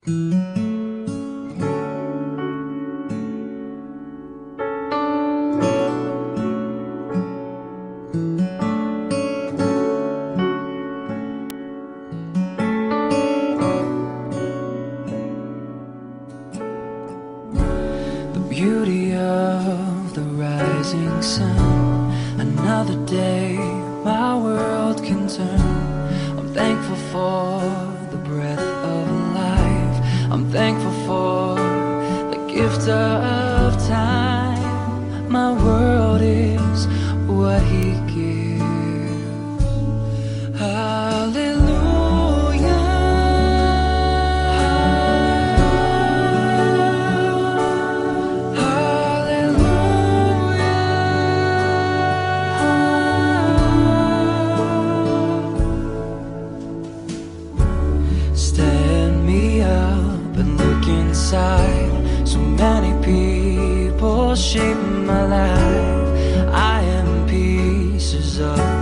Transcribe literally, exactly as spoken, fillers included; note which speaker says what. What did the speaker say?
Speaker 1: Beauty of the rising sun, another day my world can turn. I'm thankful for the breath of life, I'm thankful for the gift of time. My world is what he gives. Hallelujah. So many people shape my life. I am pieces of